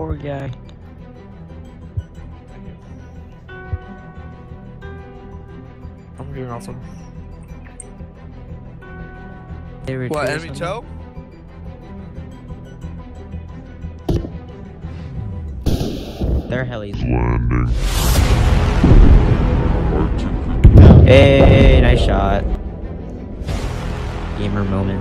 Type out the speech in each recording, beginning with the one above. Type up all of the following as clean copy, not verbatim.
Poor guy. I'm getting off him. What, enemy toe? Their heli's Landing. Hey, nice shot. Gamer moment.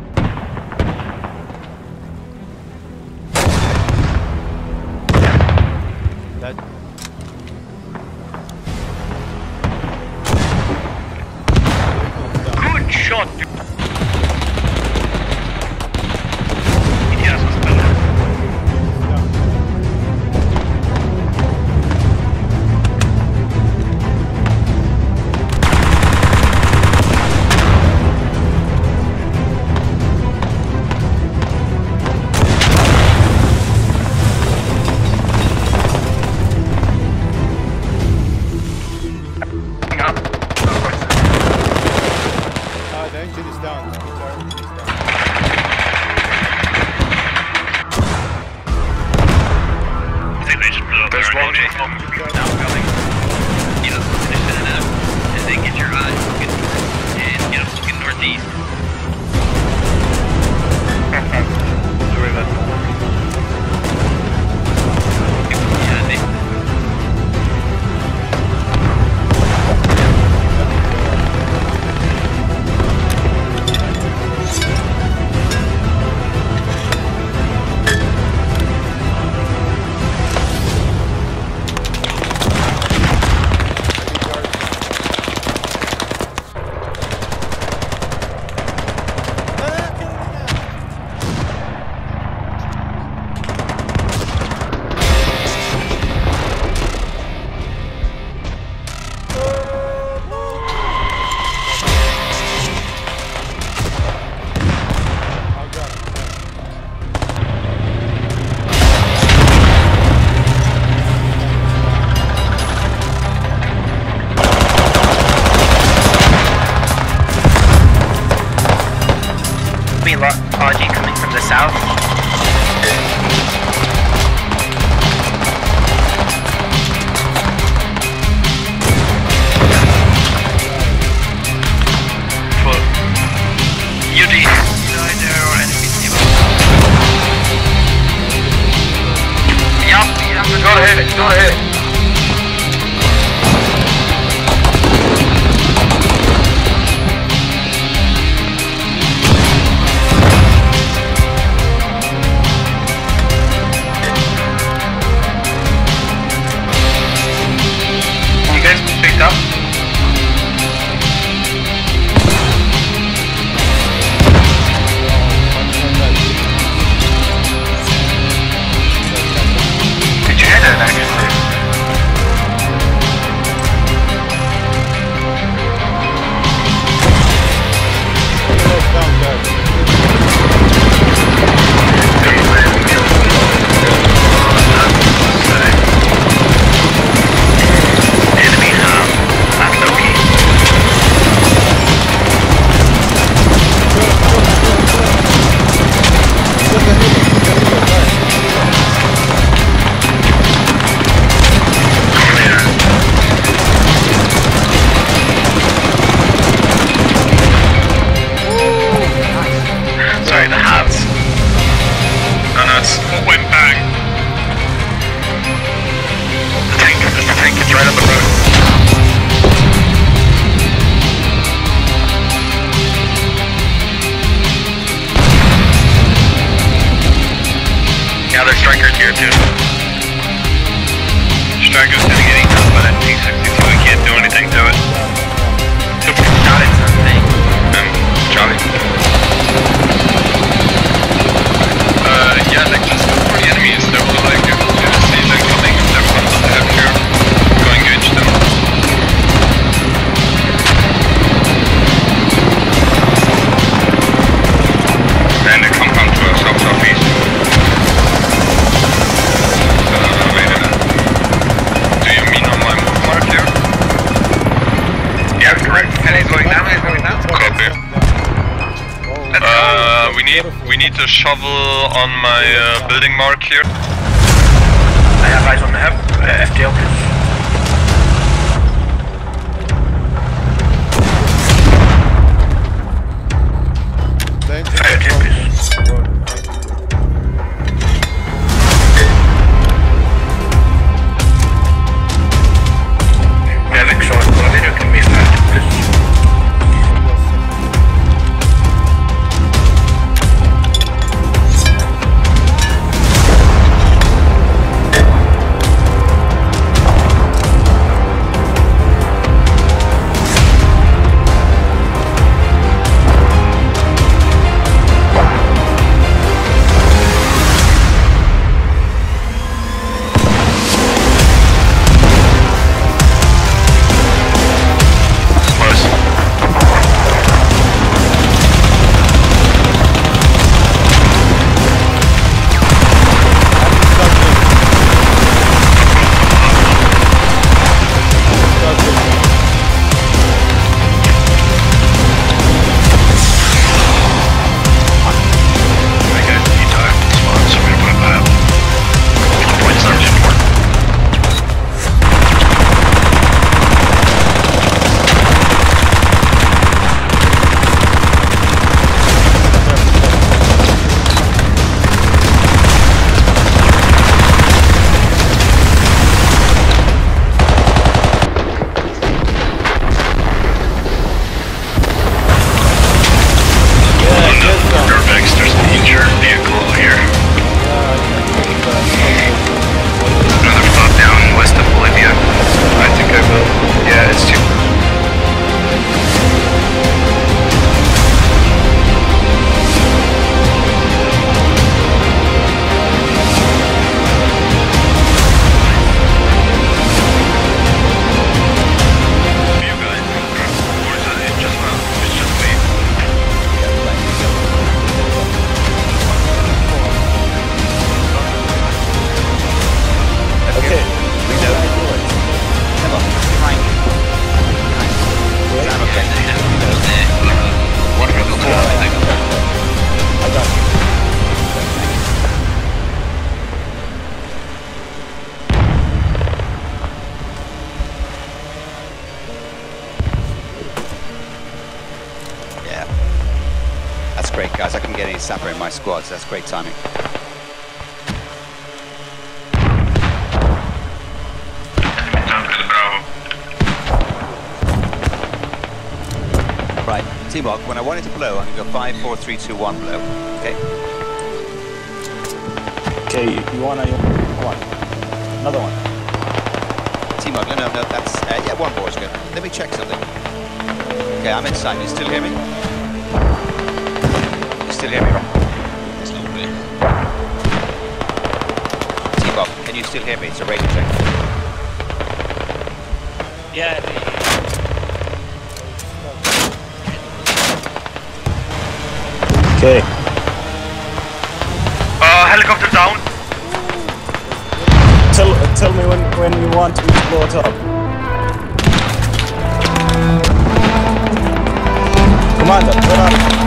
Good shot, dude. There's one now coming. Get up, finish it up, and then get your eyes looking north, and get up looking northeast. Sorry about that. Yeah, they... Apology coming from the south. Full. UD. There are enemies nearby. Yup, go ahead, go ahead. Up. Did you hear that actually? Sorry, the halves. Oh no, it's went bang. The tank is right up the road. Yeah, there's strikers here too. Striker's gonna get eaten up by that T-62, we can't do anything to it. Shot at something. Charlie. Yeah, like just look for the enemies. They will like, if you see them coming, they're from the left here. Go engage them. And they come to us south-southeast. Wait a minute. Do you mean on my move mark here? Yeah, correct. And he's going down, Copy. We need a shovel on my building mark here. FTL, please. FTL, please. Medic, short, you can be started, please. That's great, guys. I couldn't get any sapper in my squad, so that's great timing. Right, T-Mog, when I want it to blow, I'm going to go 5, 4, 3, 2, 1 blow. Okay? Okay, you want one. Another one. T-Mog, no, that's... yeah, one more is good. Let me check something. Okay, I'm inside. You still hear me? You still hear me? It's not really. T-Bob, can you still hear me? It's a radio check. Yeah. Okay. Helicopter down. Tell me when you want me to blow it up. Commander, turn on.